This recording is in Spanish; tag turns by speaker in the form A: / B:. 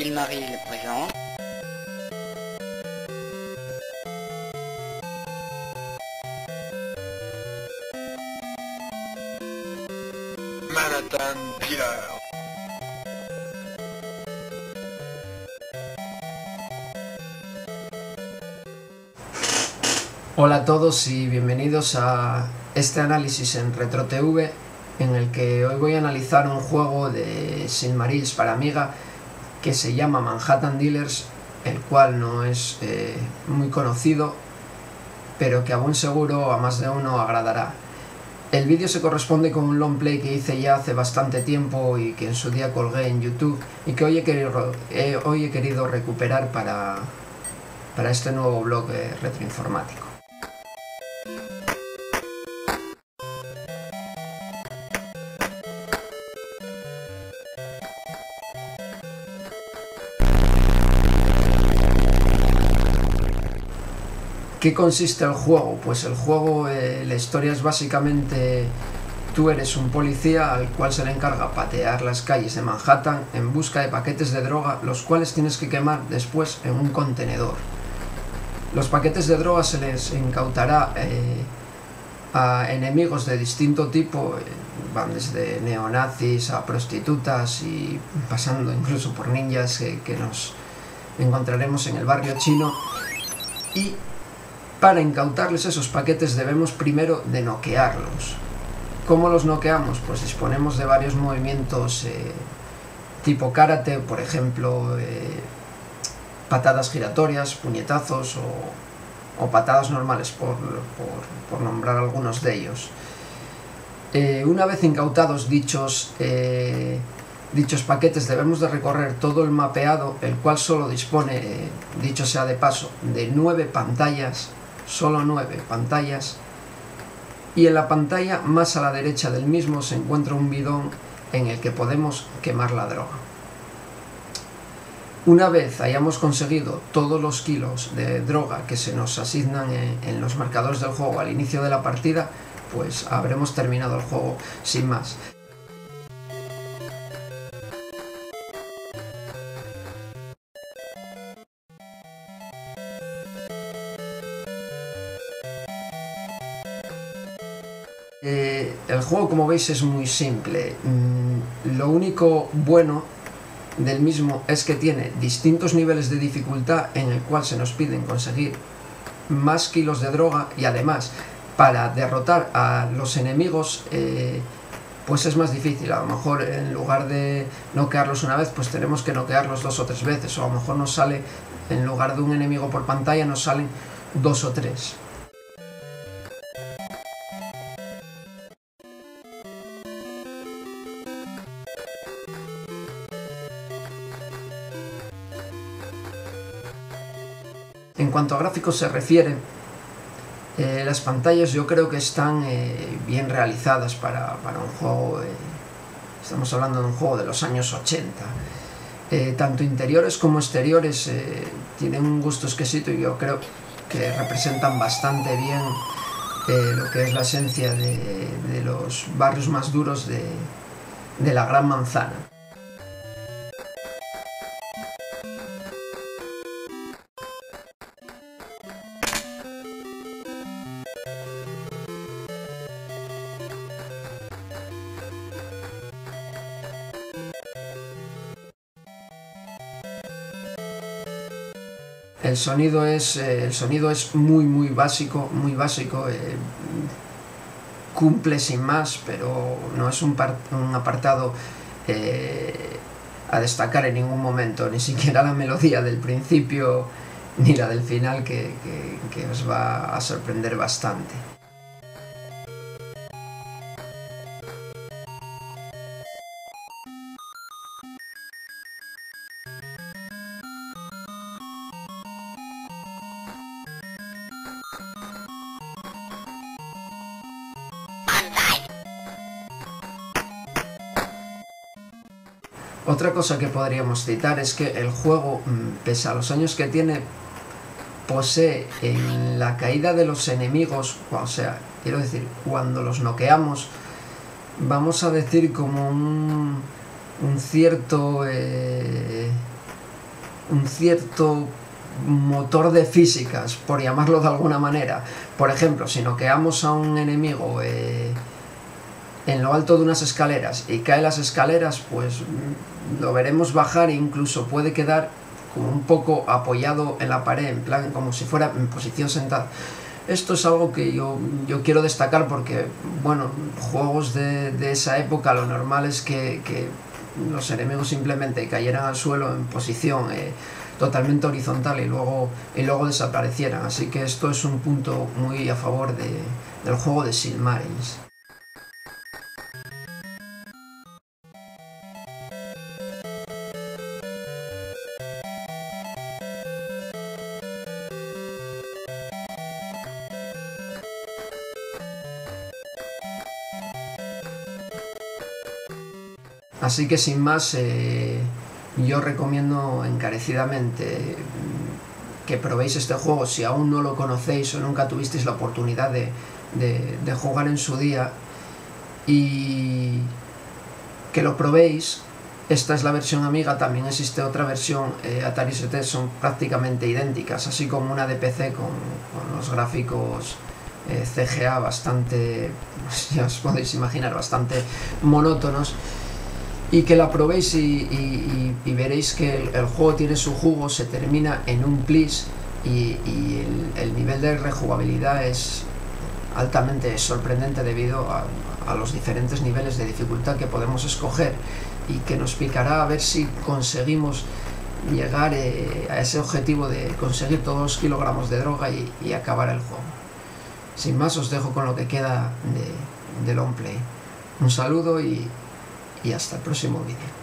A: Silmaril présent.
B: Manhattan Killer.
C: Hola a todos y bienvenidos a este análisis en RetroTV, en el que hoy voy a analizar un juego de Silmarils para Amiga que se llama Manhattan Dealers, el cual no es muy conocido, pero que a buen seguro a más de uno agradará. El vídeo se corresponde con un long play que hice ya hace bastante tiempo y que en su día colgué en YouTube y que hoy he querido recuperar para este nuevo blog retroinformático. ¿Qué consiste el juego? Pues el juego, la historia es básicamente: tú eres un policía al cual se le encarga patear las calles de Manhattan en busca de paquetes de droga, los cuales tienes que quemar después en un contenedor. Los paquetes de droga se les incautará a enemigos de distinto tipo, van desde neonazis a prostitutas y pasando incluso por ninjas que nos encontraremos en el barrio chino. Y para incautarles esos paquetes debemos primero de noquearlos. ¿Cómo los noqueamos? Pues disponemos de varios movimientos tipo karate, por ejemplo, patadas giratorias, puñetazos o patadas normales, por nombrar algunos de ellos. Una vez incautados dichos paquetes, debemos de recorrer todo el mapeado, el cual solo dispone, dicho sea de paso, de 9 pantallas, solo 9 pantallas, y en la pantalla más a la derecha del mismo se encuentra un bidón en el que podemos quemar la droga. Una vez hayamos conseguido todos los kilos de droga que se nos asignan en los marcadores del juego al inicio de la partida, pues habremos terminado el juego sin más. El juego, como veis, es muy simple. Lo único bueno del mismo es que tiene distintos niveles de dificultad en el cual se nos piden conseguir más kilos de droga, y además para derrotar a los enemigos pues es más difícil. A lo mejor en lugar de noquearlos una vez, pues tenemos que noquearlos 2 o 3 veces, o a lo mejor nos sale, en lugar de un enemigo por pantalla, nos salen 2 o 3. En cuanto a gráficos se refiere, las pantallas yo creo que están bien realizadas para un juego, estamos hablando de un juego de los años 80. Tanto interiores como exteriores tienen un gusto exquisito y yo creo que representan bastante bien lo que es la esencia de los barrios más duros de la Gran Manzana. El sonido es muy básico, cumple sin más, pero no es un apartado a destacar en ningún momento, ni siquiera la melodía del principio ni la del final, que os va a sorprender bastante. Otra cosa que podríamos citar es que el juego, pese a los años que tiene, posee en la caída de los enemigos, o sea, quiero decir, cuando los noqueamos, vamos a decir como un cierto un cierto motor de físicas, por llamarlo de alguna manera. Por ejemplo, si noqueamos a un enemigo en lo alto de unas escaleras y cae las escaleras, pues lo veremos bajar e incluso puede quedar como un poco apoyado en la pared, en plan como si fuera en posición sentada. Esto es algo que yo quiero destacar porque, bueno, juegos de esa época lo normal es que los enemigos simplemente cayeran al suelo en posición totalmente horizontal y luego desaparecieran. Así que esto es un punto muy a favor del juego de Silmarils. Así que sin más, yo recomiendo encarecidamente que probéis este juego si aún no lo conocéis o nunca tuvisteis la oportunidad de jugar en su día, y que lo probéis. Esta es la versión Amiga, también existe otra versión Atari ST, son prácticamente idénticas, así como una de PC con los gráficos CGA bastante, ya os podéis imaginar, bastante monótonos. Y que la probéis y veréis que el juego tiene su jugo, se termina en un plis y el nivel de rejugabilidad es altamente sorprendente debido a los diferentes niveles de dificultad que podemos escoger, y que nos picará a ver si conseguimos llegar a ese objetivo de conseguir todos los kilogramos de droga y acabar el juego. Sin más, os dejo con lo que queda de long play. Un saludo y hasta el próximo vídeo.